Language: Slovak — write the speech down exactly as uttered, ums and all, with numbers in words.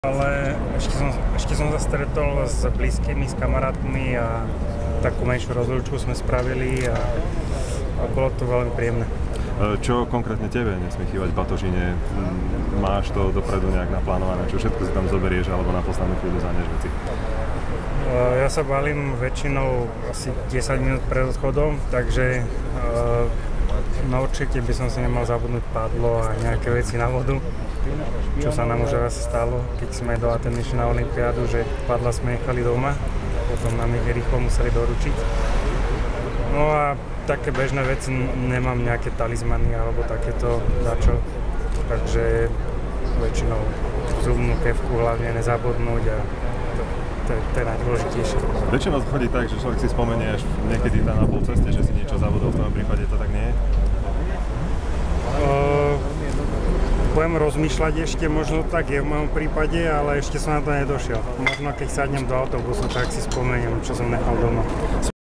Ale ešte som, ešte som sa stretol s blízkymi, s kamarátmi a takú menšiu rozlúčku sme spravili a, a bolo to veľmi príjemné. Čo konkrétne tebe nesmie chýbať v Batožine? Máš to dopredu nejak naplánované? Čo všetko si tam zoberieš alebo na poslednú chvíľu zaneš veci? Ja sa balím väčšinou asi desať minút pred odchodom, takže no určite by som si nemal zabudnúť pádlo a nejaké veci na vodu, čo sa nám už raz stalo, keď sme do Aten išli na olympiádu, že pádla sme nechali doma, potom nám ich rýchlo museli doručiť. No a také bežné veci, nemám nejaké talizmany alebo takéto dačo, takže väčšinou zubnú kefku hlavne nezabudnúť a to, to, to je najdôležitejšie. Väčšinou chodí tak, že človek si spomenie až niekedy tam na pol ceste, že si niečo zabudol, v tom prípade to tak nie je? Uh, budem rozmýšľať ešte, možno tak je v mojom prípade, ale ešte som na to nedošiel. Možno keď sadnem do autobusu, tak si spomeniem, čo som nechal doma.